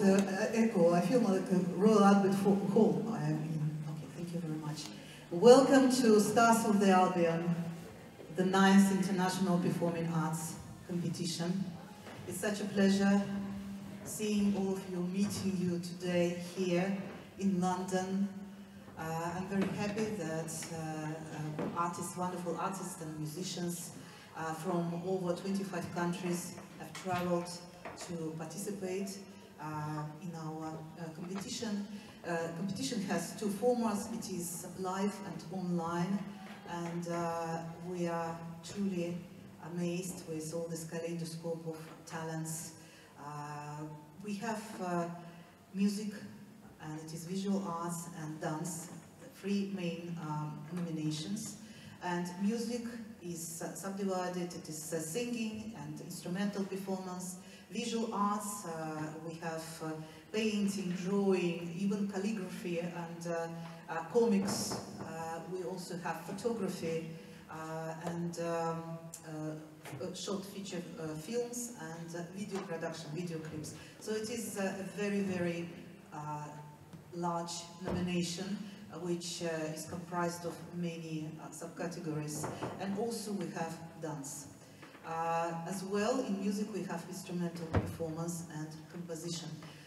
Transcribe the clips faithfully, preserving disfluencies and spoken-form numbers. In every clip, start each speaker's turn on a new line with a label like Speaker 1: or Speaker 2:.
Speaker 1: uh, echo. I feel like a Royal Albert Hall. I mean, okay, thank you very much. Welcome to Stars of the Albion, the ninth International Performing Arts Competition. It's such a pleasure seeing all of you, meeting you today here in London. Uh, I'm very happy that uh, uh, artists, wonderful artists and musicians uh, from over twenty-five countries have traveled to participate uh, in our uh, competition. Uh, competition has two formats. It is live and online, and uh, we are truly amazed with all this kaleidoscope of talents. Uh, we have uh, music, and it is visual arts and dance, the three main um, nominations. And music is uh, subdivided. It is uh, singing and instrumental performance. Visual arts, uh, we have uh, painting, drawing, even calligraphy and uh, uh, comics. Uh, we also have photography uh, and um, uh, short feature uh, films and uh, video production, video clips. So it is uh, a very, very uh, large nomination, uh, which uh, is comprised of many uh, subcategories. And also we have dance. Uh, as well, in music we have instrumental performance and composition.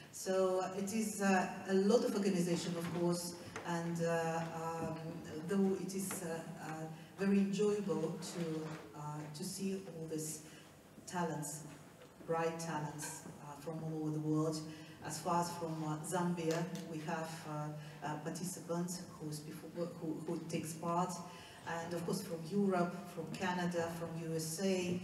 Speaker 1: So uh, it is uh, a lot of organization, of course, and uh, um, though it is uh, uh, very enjoyable to, uh, to see all these talents, bright talents uh, from all over the world. As far as from uh, Zambia, we have uh, uh, participants who's before, who, who takes part. And of course from Europe, from Canada, from U S A,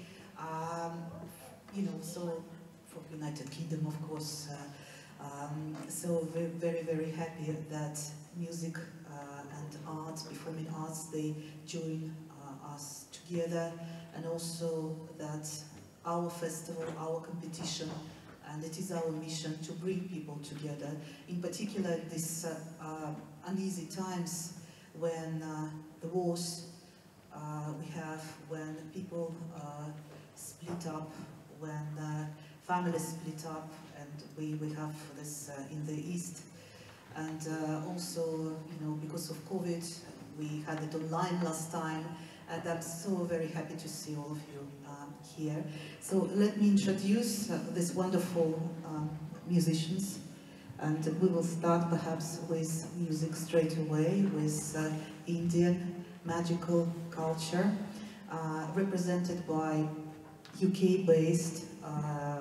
Speaker 1: um, you know, so from United Kingdom, of course. Uh, um, so we're very, very happy that music uh, and arts, performing arts, they join uh, us together, and also that our festival, our competition, and it is our mission to bring people together, in particular these uh, uh, uneasy times when uh, the wars uh, we have, when people uh, split up, when uh, families split up, and we, we have this uh, in the East. And uh, also, you know, because of COVID, we had it online last time, and I'm so very happy to see all of you um, here. So let me introduce uh, these wonderful um, musicians. And we will start perhaps with music straight away, with uh, Indian magical culture, uh, represented by U K-based um,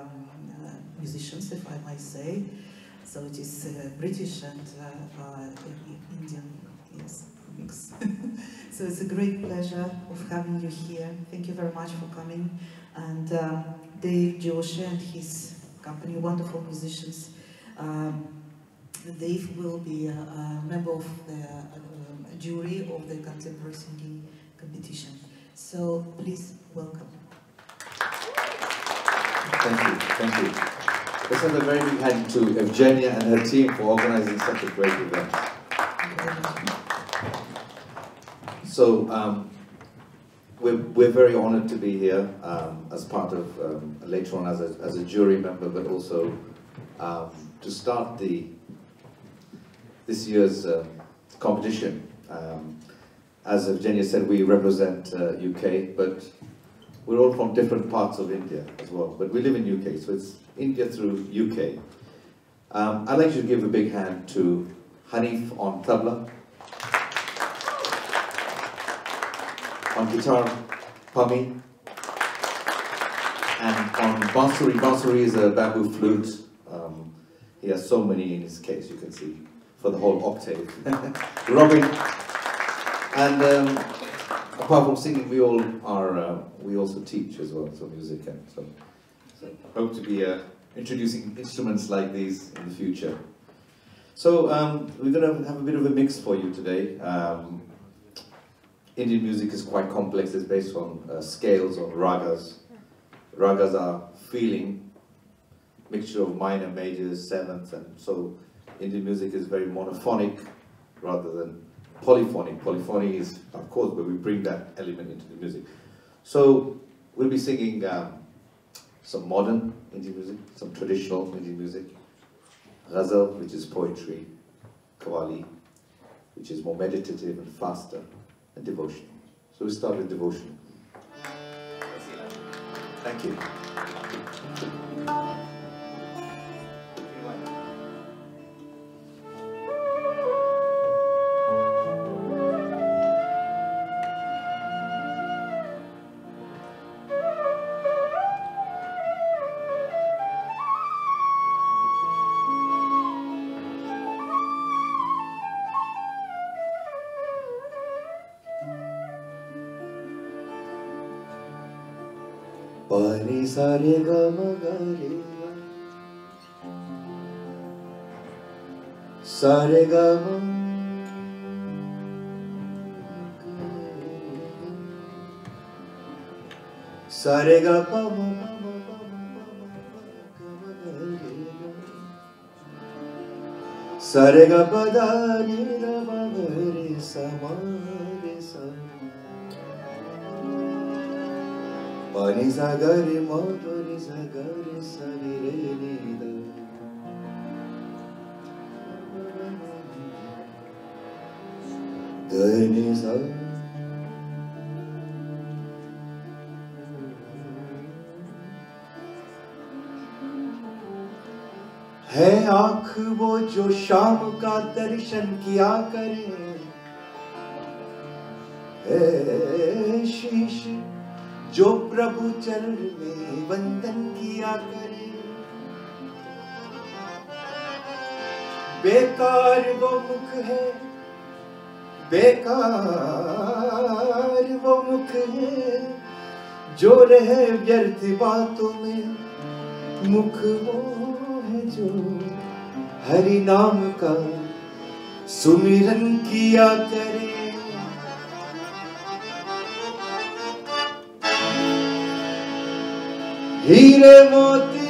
Speaker 1: uh, musicians, if I might say. So it is uh, British and uh, uh, Indian, yes, mix. So it's a great pleasure of having you here. Thank you very much for coming. And uh, Dave Joshi and his company, wonderful musicians. Um, Dave will be a, a member of the uh, jury of the contemporary singing competition. So please welcome.
Speaker 2: Thank you, thank you. Let's have a very big hand to Evgenia and her team for organizing such a great event. So um, we're, we're very honored to be here um, as part of, um, later on as a, as a jury member, but also um, to start the this year's uh, competition. Um, as Evgenia said, we represent uh, U K, but we're all from different parts of India as well. But we live in U K, so it's India through U K. Um, I'd like to give a big hand to Hanif on tabla, on guitar, Pami, and on bansuri. Bansuri is a bamboo flute. Um, he has so many in his case, you can see, for the whole octave. Robin, and um, apart from singing, we all are, uh, we also teach as well, so music, and so, so hope to be uh, introducing instruments like these in the future. So um, we're going to have a bit of a mix for you today. Um, Indian music is quite complex. It's based on uh, scales, on ragas. Ragas are feeling, mixture of minor, majors, sevenths, and so Indian music is very monophonic rather than polyphonic. Polyphony is, of course, where we bring that element into the music. So we'll be singing um, some modern Indian music, some traditional Indian music, ghazal, which is poetry, qawwali, which is more meditative and faster, and devotional. So we start with devotional. Thank you. Pani sa re ga ma ga re ga, sa re ga ma, sa re ga pa ma ma ma ma ma ga ma ga re ga, sa re ga pa da ni ra ma ga re sa ma re sa. Pani sa ga re ma pa ni sa ga re sa ni re ni da. Da ni sa. है आँख वो जो शाम का दर्शन किया करे, है शीश जो प्रभु चरण में वंदन किया करे। बेकार वो मुख है, बेकार वो मुख है, जो रहे व्यर्थ बातों में। मुख वो है जो हरि नाम का सुमिरन किया करे। हीरे मोती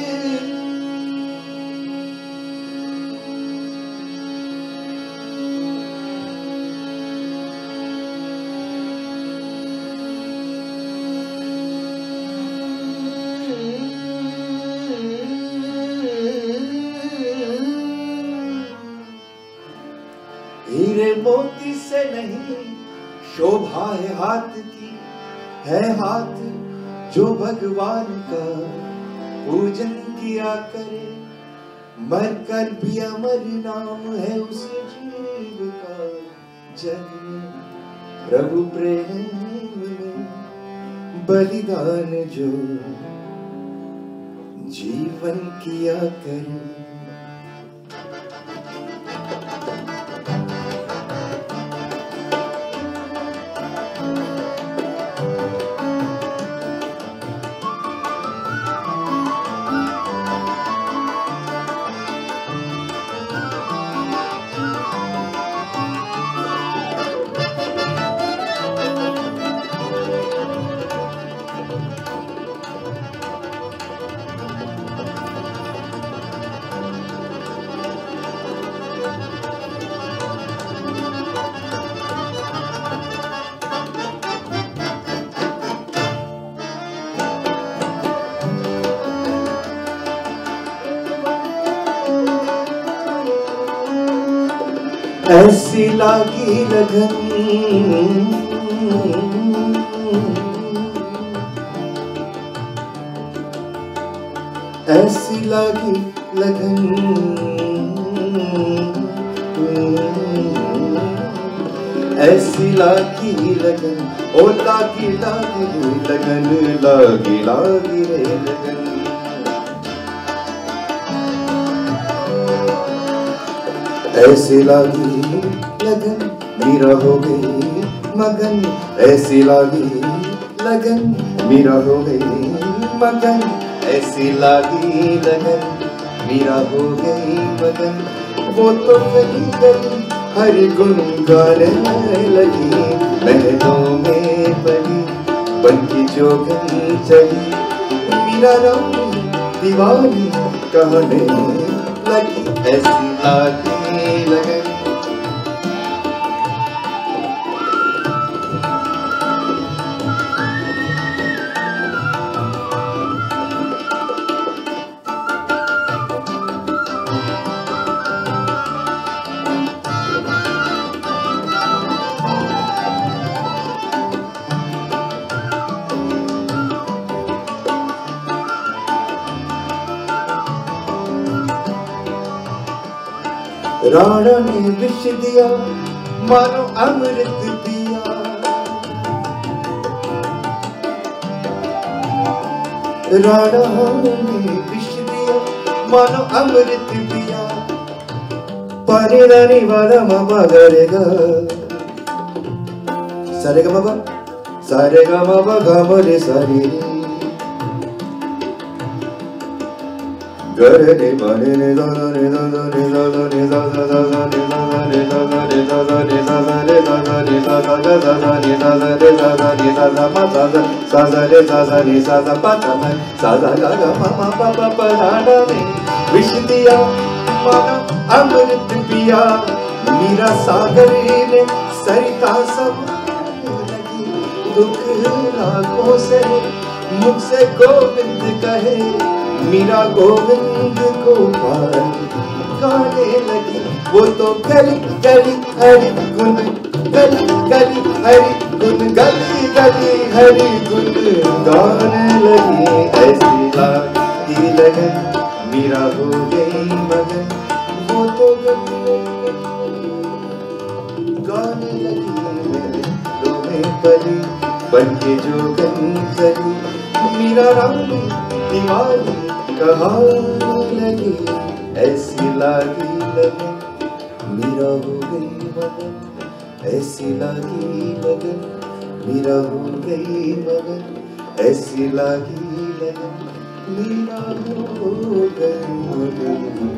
Speaker 2: हीरे मोती से नहीं शोभा है हाथ की, है हाथ जो भगवान का पूजन किया करे। मर कर भी अमर नाम है उस जीव का, जग में प्रभु प्रेम में बलिदान जो जीवन किया करे। ऐसी लागी लगन, ऐसी लागी लगन, ऐसी लागी लगन, ओ लागी लागी लगन, लागी लागी रे लगन। ऐसी लागी लगन मीरा हो गई मगन, ऐसी लागी लगन मीरा हो गई मगन, ऐसी लागी लगन मीरा हो गई मगन। वो तो गली गली हर गुन गाने लगी, महलों में पली बनकी जोगन चली। मीरा रानी दीवानी कहने लगी, ऐसी लागी लगन।
Speaker 3: राणा ने विष दिया मानो अमृत पिया, राणा ने विष दिया मानो अमृत पिया, पानी रानी वाला मामा गरेगा सारे गा मामा सारे गा मामा गामरे सारे गरे ने माने ने दादा ने दादा ने दादा ने दादा दादा ने दादा ने दादा ने दादा ने दादा ने दादा ने दादा ने दादा ने दादा ने दादा मा दादा सादा ने दादा ने दादा पाता ने सादा गा गा मामा पापा पराडा ने विष दिया मानो अमृत पिया, मीरा सागर ने सरिता सब लगी, दुख रागों से मुख से गोविंद कहे, मीरा गोविंद को पार गाने लगी, वो तो गली गली हरि गुण गली गली हरि गुण गली गली हरि गुण गाने लगी, ऐसी लागी लगन मीरा हो गई मगन, वो तो गली गाने लगी दो में पली बनके जो गंजली, मीरा रानी दीवानी कहानी लगी, ऐसी लागी लगन मीरा हो गई मगन, ऐसी लागी लगन मीरा हो गई मगन, ऐसी लागी लगन मीरा हो गई मगन।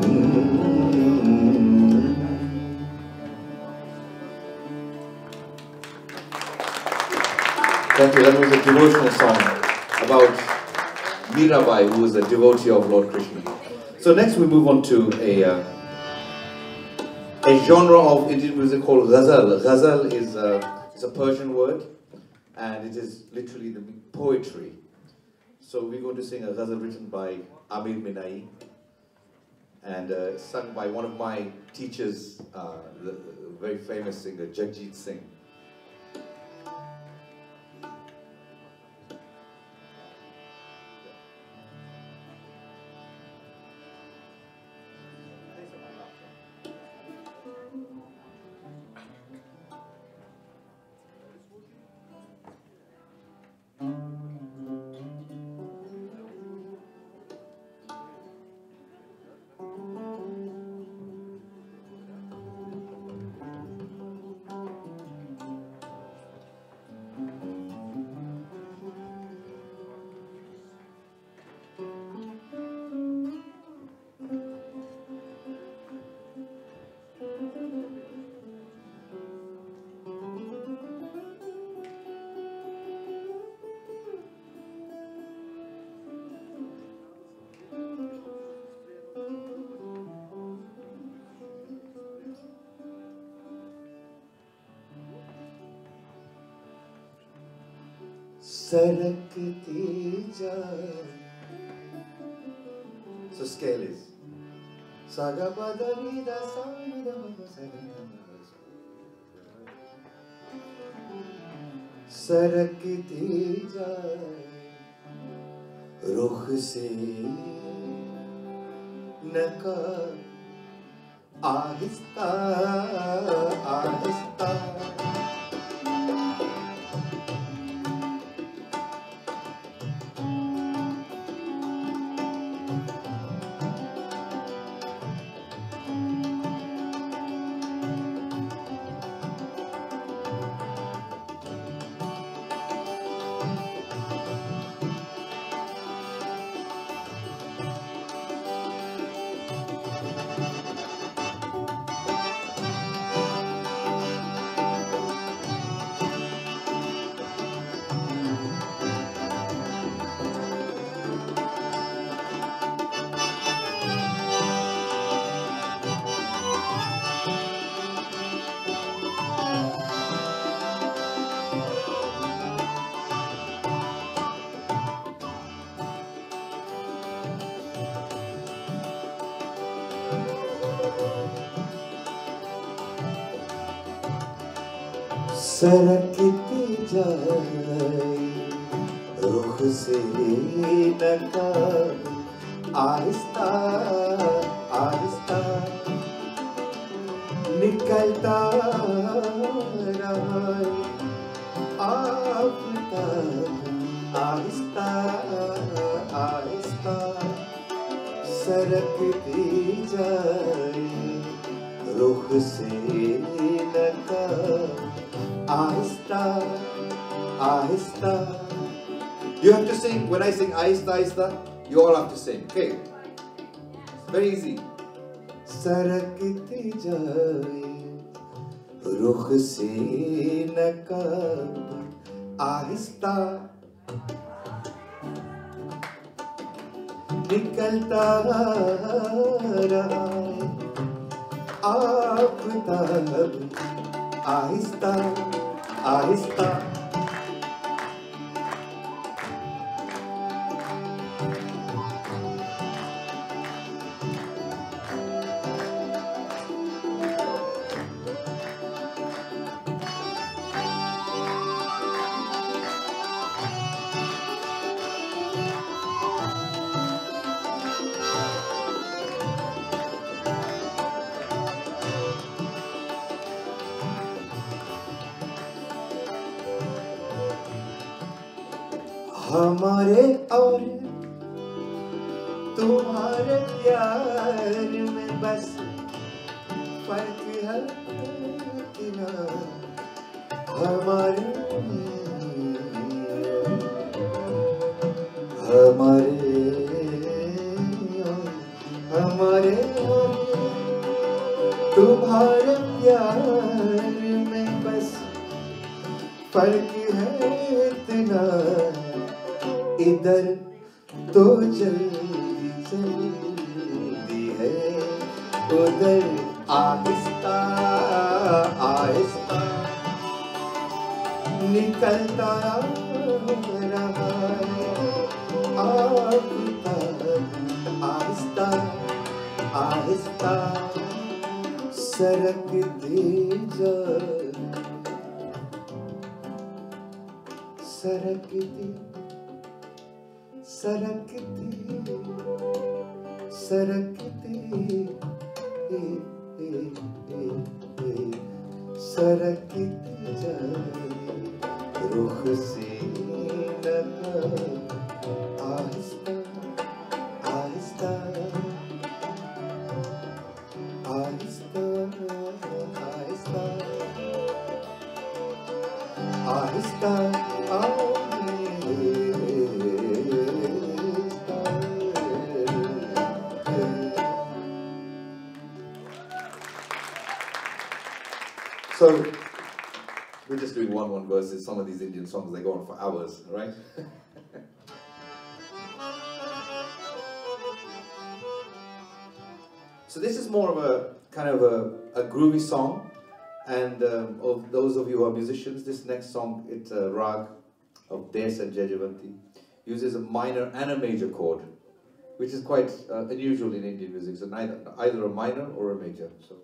Speaker 2: Thank you. That was a devotional song about Mirabai, who is a devotee of Lord Krishna. So next we move on to a uh, a genre of Indian music called ghazal. Ghazal is a, is a Persian word, and it is literally the poetry. So we're going to sing a ghazal written by Amir Minai and uh, sung by one of my teachers, uh, the, the very famous singer Jagjit Singh.
Speaker 3: सरकती जा,
Speaker 2: So scale is
Speaker 3: saga padani da samida सरकती जाए रुख से नकार आहिस्ता आहिस्ता सरकती जाए रुख से नकार आहिस्ता आहिस्ता निकलता रहा आफताब आहिस्ता आहिस्ता सरकती जाए रुख से नकाब Aahista Aahista. You have to sing. When I sing ahista ahista, you all have to sing. Okay? It's very easy. सरकती जाए रुख से नकाब आहिस्ता निकलता रहा आफताब आहिस्ता आहिस्ता. हमारे और तुम्हारे प्यार में बस फर्क है इतना. हमारे हमारे हमारे तुम्हारे प्यार में बस फर्क है इतना. इधर तो जल्दी जल्दी है उधर आहिस्ता आहिस्ता निकलता रहा आफताब आहिस्ता आहिस्ता सरकती जाए सरकती सरकती सरकती सरकती जाए रुख से नकाब Aahista Aahista Aahista Aahista Aahista
Speaker 2: So, we're just doing one one verses. Some of these Indian songs, they go on for hours, right? So this is more of a kind of a, a groovy song, and um, of those of you who are musicians, this next song, it's a rag of Des and Jajavanti, uses a minor and a major chord, which is quite uh, unusual in Indian music. So neither, either a minor or a major. So.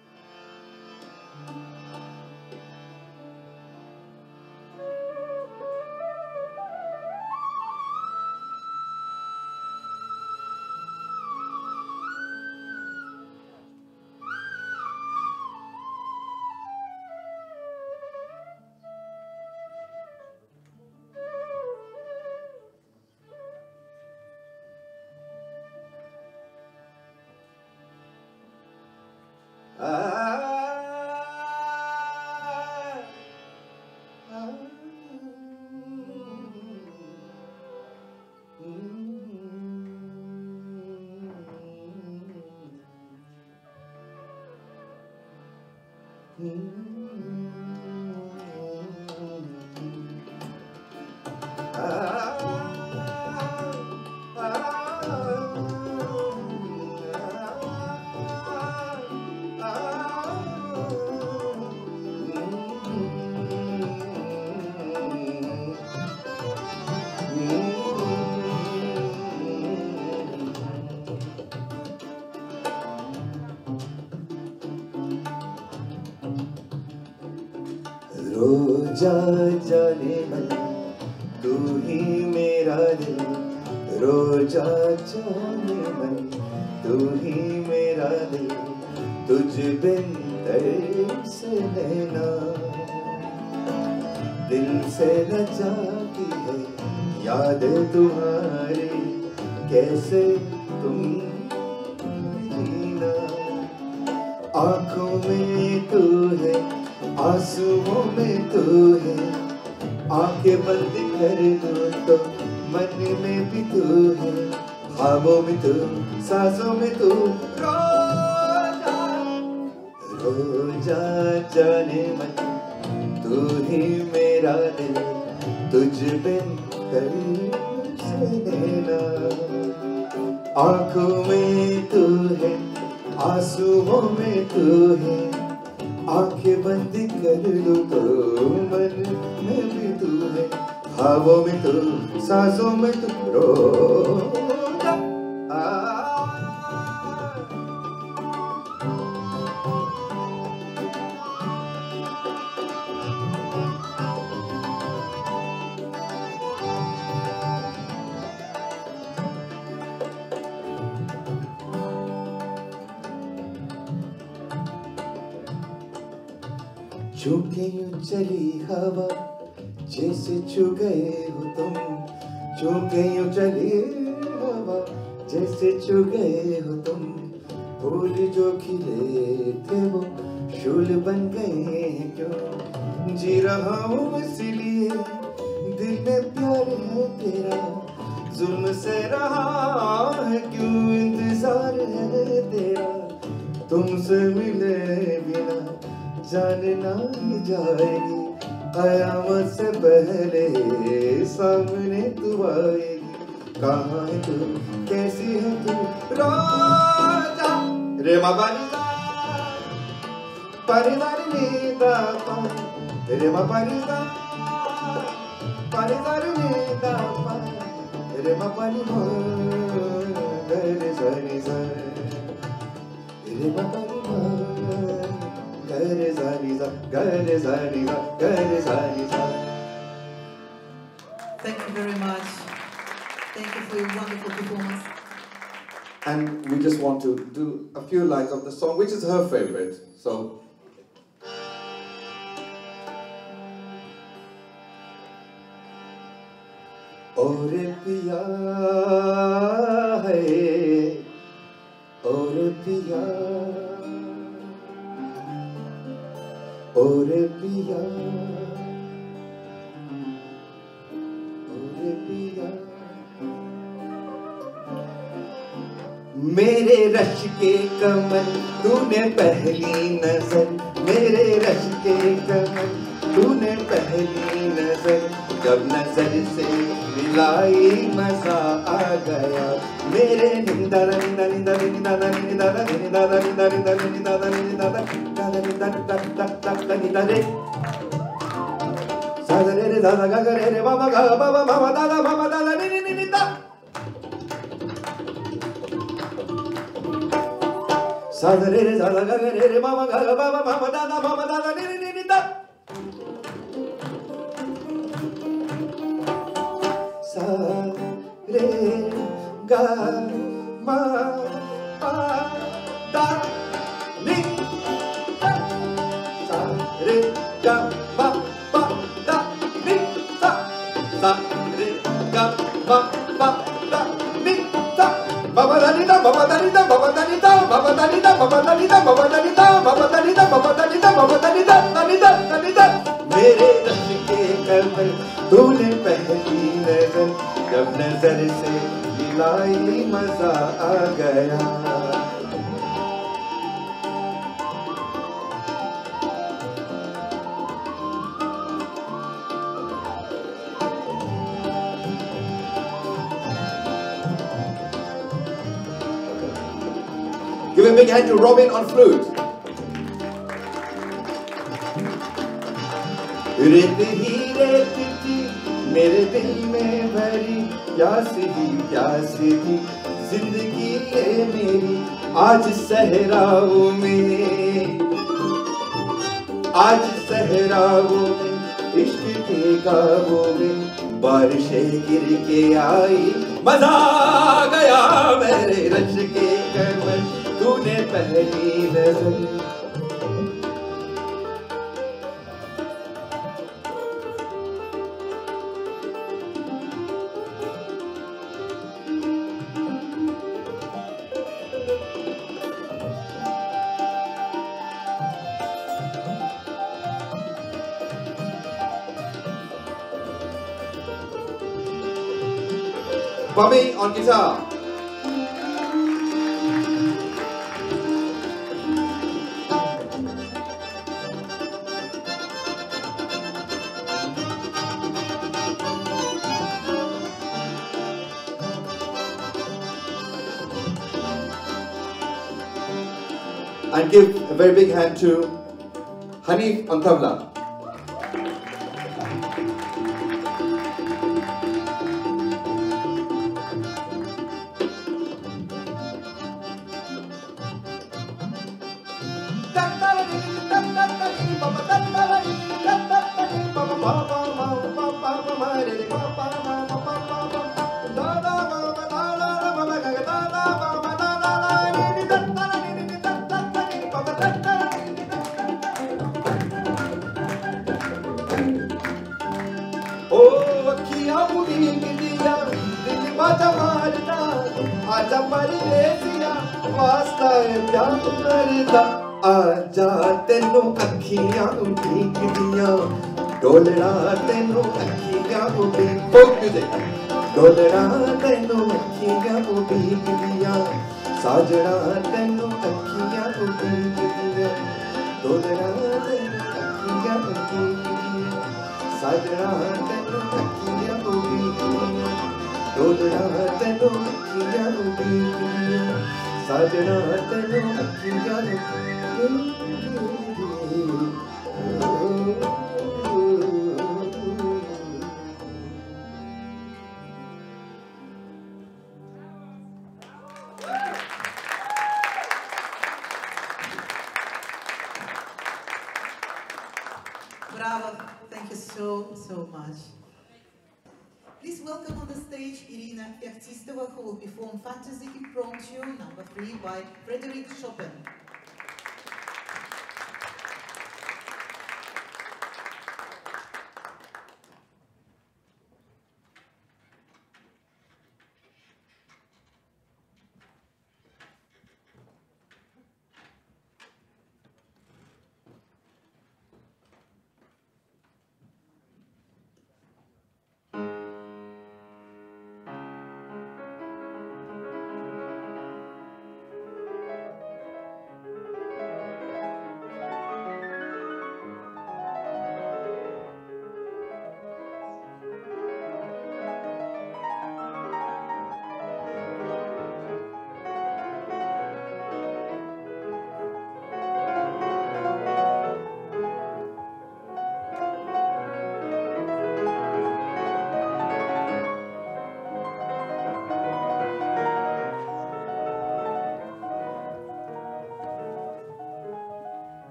Speaker 3: जा जाने मन तू ही मेरा दिल, रो जा जाने मन तू ही मेरा दिल, तुझ बिन ऐसे नैना दिल से न जाती है याद तुम्हारी कैसे तुम जीना आँखों में तू है आंसुओं में तू है आंखें बंद कर दो तो मन में भी तू है ख्वाबों में तू सांसों में तू रो जा रो जा जाने मन तू ही मेरा दिल तुझ बिन कैसे रहना आँखों में तू है आंसुओं में तू है आंखें बंद कर लो तो मन में भी तू है ख्वाबों में तू सांसों में तू रो चुके यूं चली हवा जैसे छू गए हो तुम चुके यूं चली हवा जैसे छू गए हो तुम फूल जो खिले थे वो शूल बन गए हैं क्यों जी रहा हूँ इसलिए दिल में प्यार है तेरा जुल्म से रहा है क्यों इंतजार है तेरा तुमसे मिले बिना जान ना जाएगी कयामत से पहले सामने तू आएगी कहाँ है तू कैसी है तू रोजा रे माबानी परिदारी नीदा पा रे माबानी परिदारी नीदा पा रे माबानी हो रे सारी सारी रे माबानी Gare zari za, gare zari za, gare zari za.
Speaker 1: Thank you very much. Thank you for your wonderful performance.
Speaker 2: And we just want to do a few lines of the song, which is her favorite. So.
Speaker 3: और पिया है, और पिया, और पिया, और पिया, मेरे रश के कमल तूने पहली नजर, मेरे रश के कमल तूने पहली नजर, जब नजर से मिलाई मजा आ गया, मेरे निंदा निंदा निंदा निंदा निंदा निंदा निंदा निंदा निंदा निंदा निंदा निंदा निंदा रे सादा रे रे दादा गा रे रे बाबा गा बाबा बाबा दादा बाबा दादा नि नि निंदा सादा रे रे दादा गा रे रे बाबा गा बाबा बाबा दादा बाबा दादा नि नि निंदा सा रे गा मा पा दा नि सा रे गा मा पा दा नि सा सा रे गा मा पा दा नि सा बाबा दा नि दा बाबा दा नि दा बाबा दा नि दा बाबा दा नि दा बाबा दा नि दा बाबा दा नि दा बाबा दा नि दा बाबा दा नि दा बाबा दा नि दा दा नि दा दा नि दा मेरे रश के कमल तूने पहली नजर, जब नजर से मिलाई मजा आ गया।
Speaker 2: Give a big hand to Robin on flute.
Speaker 3: रेत ही रेत थी मेरे दिल में भरी, प्यास ही प्यास थी जिंदगी ये मेरी, आज सहराओं में, आज सहराओं में, इश्क के गावों में बारिशें गिर के आई, मजा आ गया मेरे रश के कमल तूने पहली नजर,
Speaker 2: Bobby on guitar. And give a very big hand to Hanif on tabla. आजा तेनू अखियां उठीक दिया डोलड़ा तेनू अखियां उठीक folk music डोलड़ा तेनू अखियां उठीक दिया साजड़ा तेनू अखियां उठीक दिया डोलड़ा तेनू अखियां उठीक दिया साजड़ा तेनू अखियां उठीक दिया डोलड़ा तेनू अखियां उठीक दिया साजड़ा तेनू अखियां
Speaker 1: Bravo, thank you so, so much. Please welcome on the stage Irina Fechtistova, who will perform Fantasy Impromptu number three by Frederick Chopin.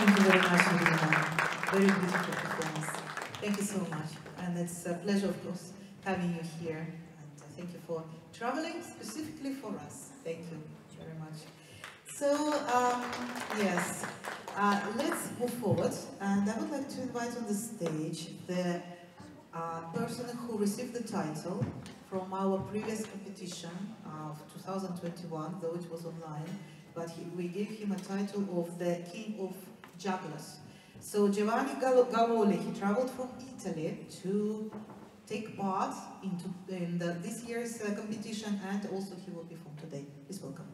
Speaker 1: Thank you very much, Irina. Very beautiful performance. Thank you so much. And it's a pleasure, of course, having you here. And uh, thank you for traveling specifically for us. Thank you very much. So, um, yes, uh, let's move forward. And I would like to invite on the stage the uh, person who received the title from our previous competition of two thousand twenty-one, though it was online, but he, we gave him a title of the King of Jugglers. So Giovanni Gavoli, he traveled from Italy to take part into, in the, this year's uh, competition, and also he will perform today. Please welcome.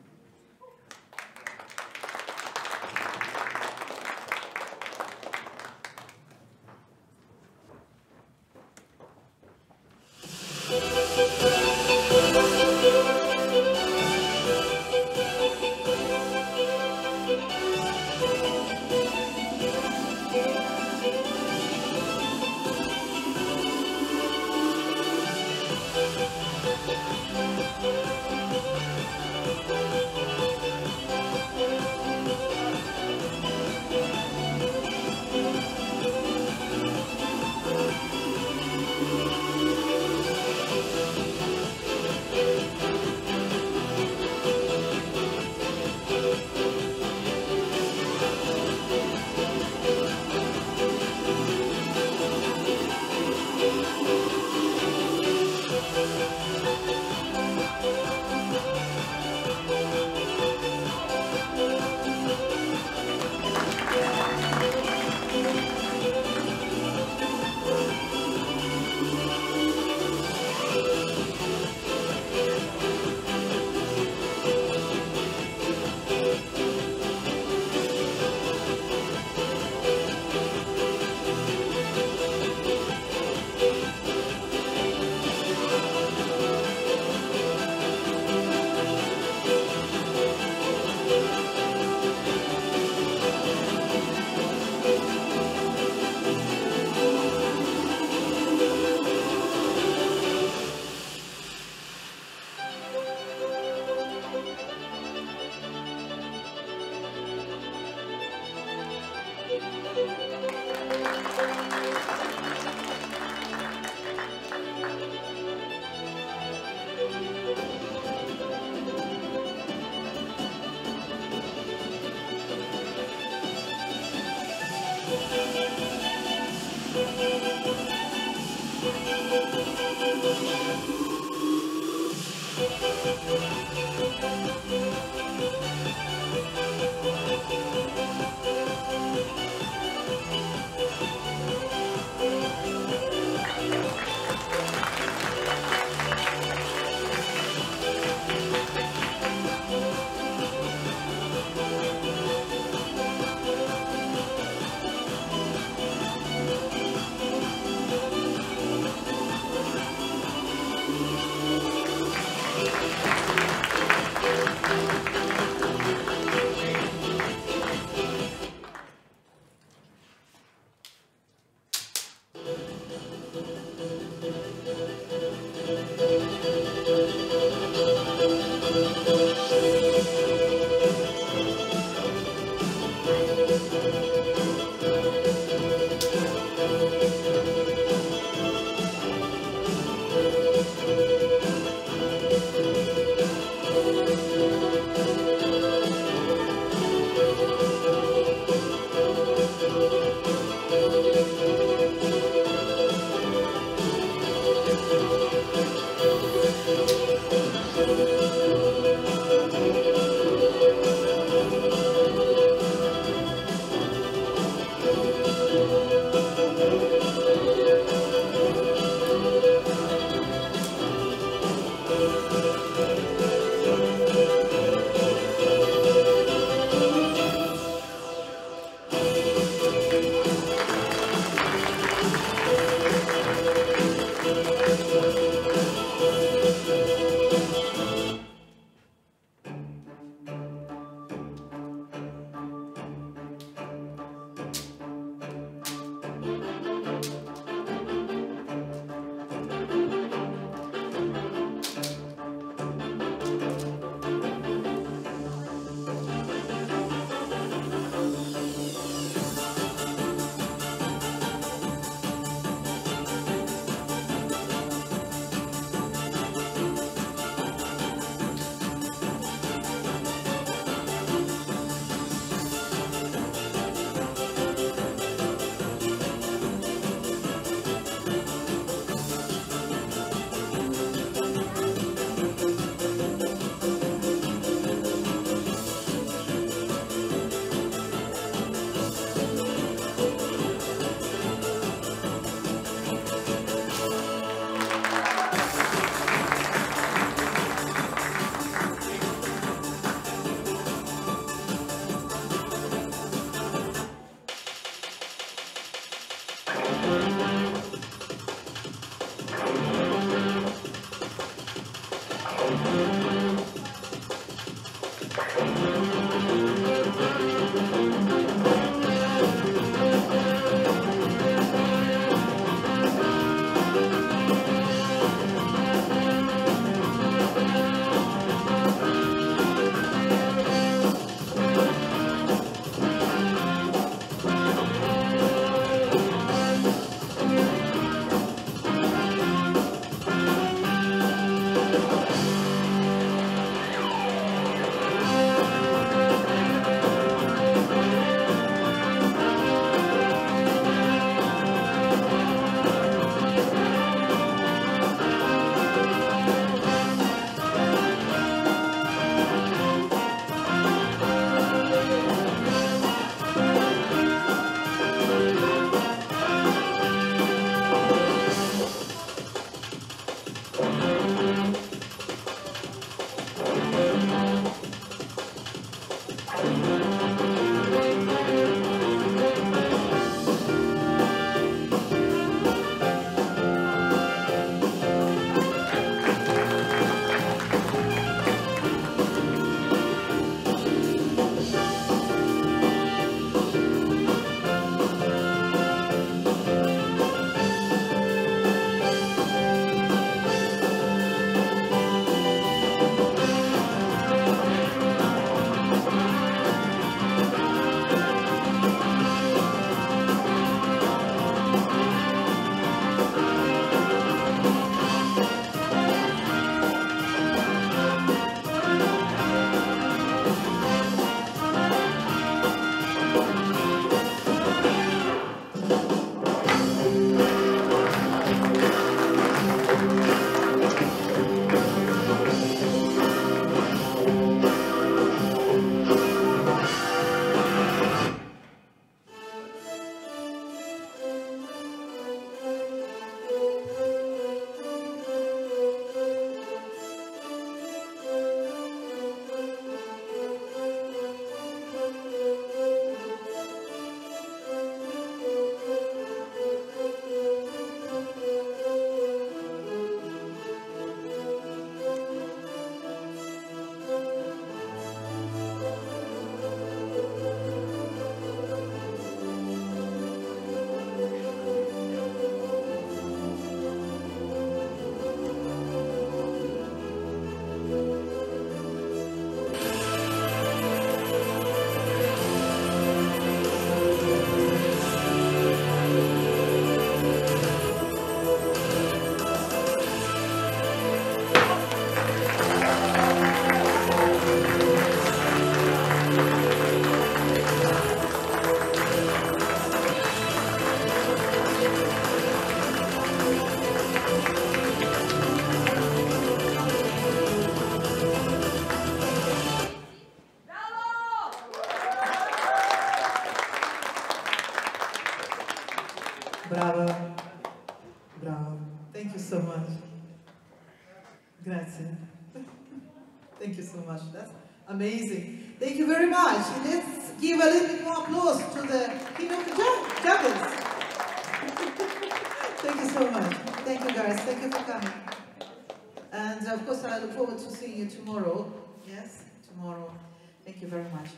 Speaker 1: Bravo. Bravo. Thank you so much. Grazie. Thank you so much. That's amazing. Thank you very much. Let's give a little bit more applause to the King of the Jugglers. Thank you so much. Thank you guys. Thank you for coming. And of course, I look forward to seeing you tomorrow. Yes, tomorrow. Thank you very much.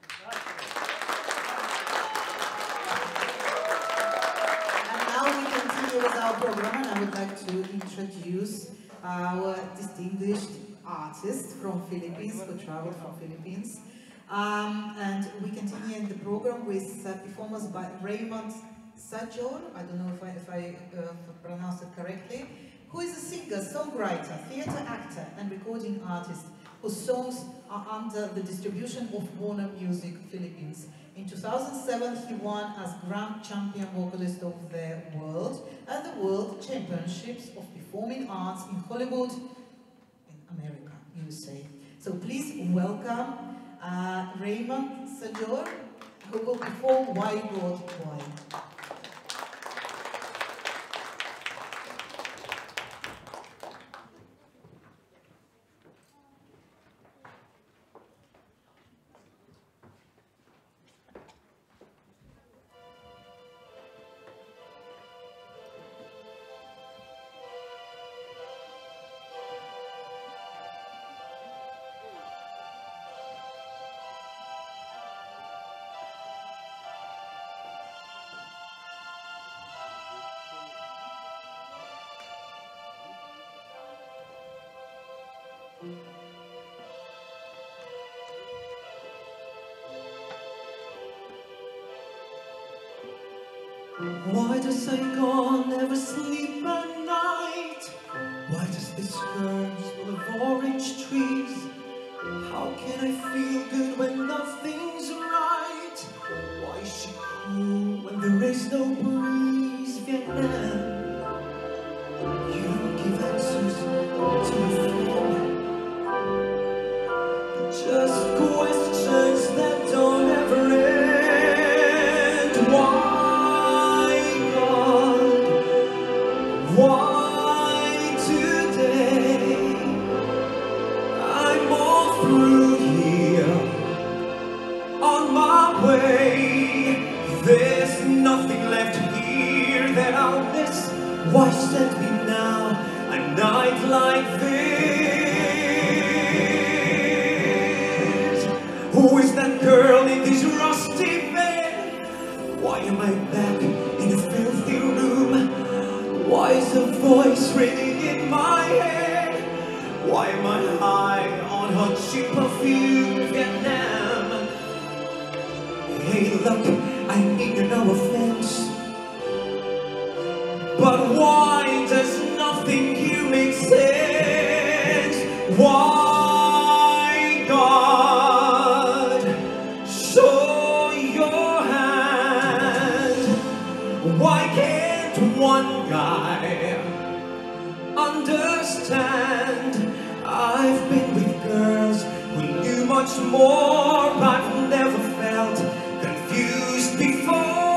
Speaker 1: And now we continue with our program, and I would like to introduce our distinguished artist from Philippines, who traveled from Philippines. Um, and we continue in the program with uh, performance by Raymond Sajor, I don't know if I, if I uh, pronounced it correctly, who is a singer, songwriter, theatre actor and recording artist whose songs are under the distribution of Warner Music Philippines. In two thousand seven, he won as Grand Champion Vocalist of the World at the World Championships of Performing Arts in Hollywood, in America, U S A. So please welcome uh, Raymond Sajor, who will perform Why God Why.
Speaker 4: Why does Saigon never sleep at night? Why does this skirt full of orange trees? How can I feel good when nothing's right? Why is she cool when there is no breeze? Vietnam, you don't give answers to a phone. Just questions that don't ever end. Why? Why today? I'm all through here, on my way. There's nothing left here that I'll miss. Why send me now, a night like this? Who is that girl in this rusty bed? Why am I back in a filthy room? Why is a voice ringing in my head? Why am I high on hot cheap perfume? Vietnam. Hey look, I mean no offense, but why does nothing here make sense? Why, God, show your hand? Why can't one guy understand? I've been with girls who knew much more, but never felt confused before.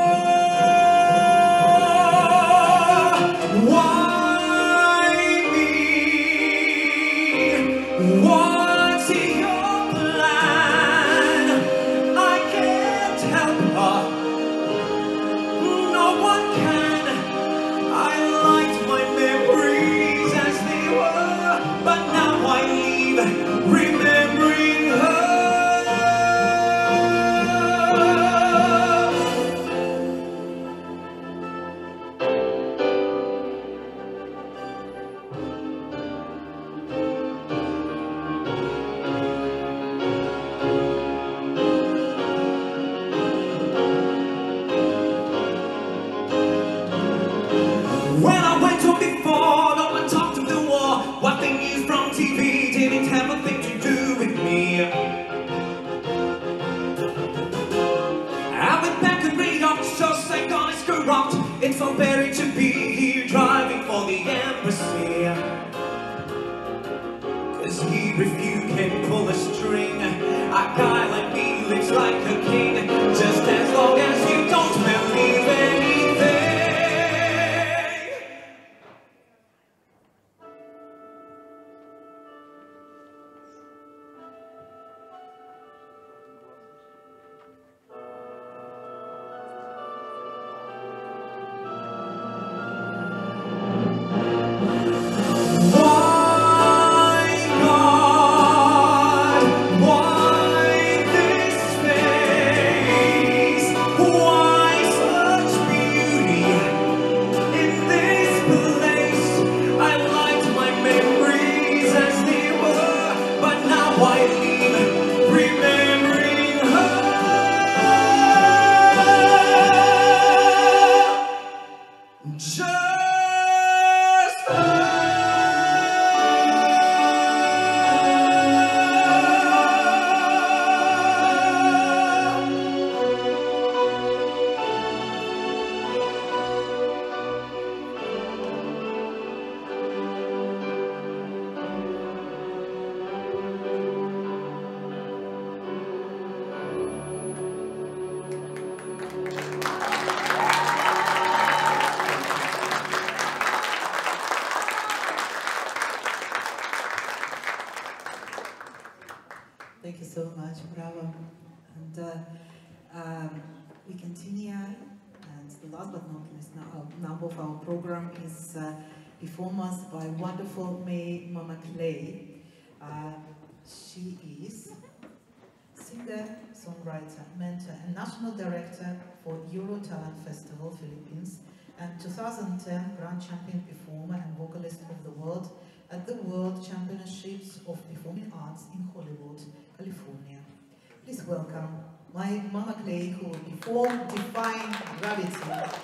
Speaker 4: Why me? What's your plan? I can't help her, no one can. I liked my memories as they were, but now I leave remembering her. When I went to before, no one talked of the war. What they knew from T V didn't have a thing to do with me. I went back and read up, so Saigon is corrupt. It's so better to be here driving for the embassy. Cause he refused can pull a string. A guy like me lives like a king, just as long as you don't believe anything.
Speaker 1: last but not least, now, number of our program is uh, performance by wonderful May Mama Clay. Uh, she is singer, songwriter, mentor, and national director for Euro Talent Festival Philippines, and two thousand ten Grand Champion Performer and Vocalist of the World at the World Championships of Performing Arts in Hollywood, California. Please welcome my Mama Clay, who will perform Defying Gravity.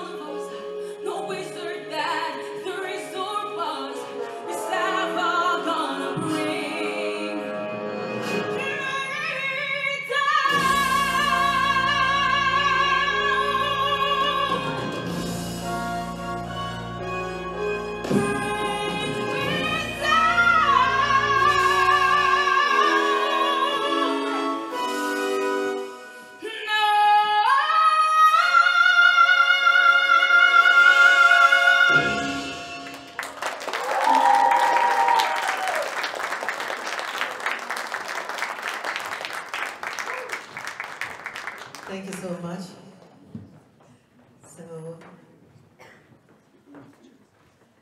Speaker 5: Go!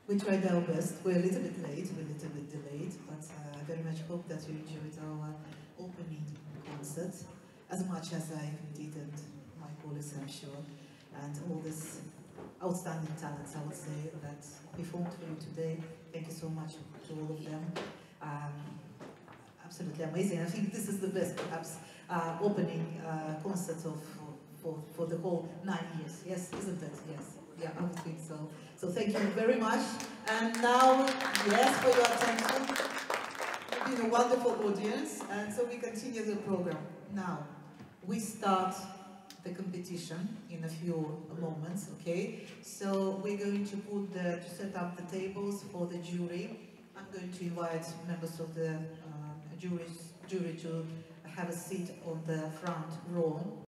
Speaker 1: We tried our best. We're a little bit late, we're a little bit delayed, but uh, I very much hope that you enjoyed our opening concert as much as I did, and my colleagues, I'm sure, and all these outstanding talents, I would say, that performed for you today. Thank you so much to all of them. Um, absolutely amazing. I think this is the best, perhaps, uh, opening uh, concert of for, for the whole nine years. Yes, isn't it? Yes. Yeah, I would think so. So thank you very much. And now, yes, for your attention. You've been a wonderful audience, and so we continue the program. Now, we start the competition in a few moments, okay? So we're going to put the, to set up the tables for the jury. I'm going to invite members of the uh, jury, jury to have a seat on the front row.